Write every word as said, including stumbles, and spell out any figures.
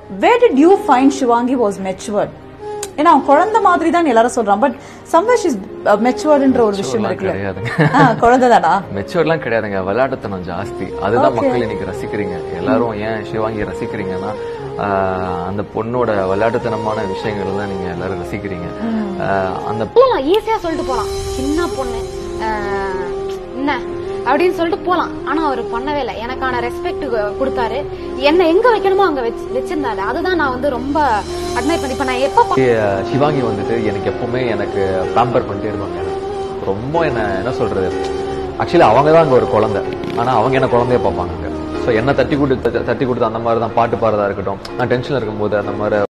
where did you find Shivangi was matured? ஏன்னா அவன் குழந்தை மாதிரி தான் எல்லாரும் சொல்றான், பட் somewhere she's maturedன்ற ஒரு விஷயம் இருக்குல்ல. குழந்தை தானா? மெச்சூர்லாம் கிடையாதுங்க, விளையாட்டுத்தனம் ஜாஸ்தி. அதுதான் மக்கள் இன்னைக்கு ரசிக்கிறீங்க. எல்லாரும் ஏன் சிவாங்கி ரசிக்கிறீங்கன்னா அந்த பொண்ணோட விளையாட்டுத்தனமான விஷயங்கள் தான் நீங்க எல்லாரும் ரசிக்கிறீங்க. அந்த ஈஸியா சொல்லிட்டு போலாம், சின்ன பொண்ணு என்ன அப்படின்னு சொல்லிட்டு போலாம். ஆனா அவர் பண்ணவே இல்லை, எனக்கான ரெஸ்பெக்ட் கொடுத்தாரு. என்ன எங்க வைக்கணுமோ அங்க வச்சிருந்தாரு. அதுதான் நான் வந்து ரொம்ப அட்மைர் பண்ணி. இப்ப நான் எப்ப சிவாங்கி வந்துட்டு எனக்கு எப்பவுமே எனக்கு பேம்பர் பண்ணிட்டே இருப்பாங்க. ரொம்ப என்ன என்ன சொல்றது, ஆக்சுவலி அவங்க தான் அங்க ஒரு குழந்தை, ஆனா அவங்க என்ன குழந்தைய பார்ப்பாங்க. ஸோ என்ன தட்டி கொடுத்து தட்டி கொடுத்து அந்த மாதிரி தான் பாட்டு பாடுறதா இருக்கட்டும், நான் டென்ஷன்ல இருக்கும்போது அந்த மாதிரி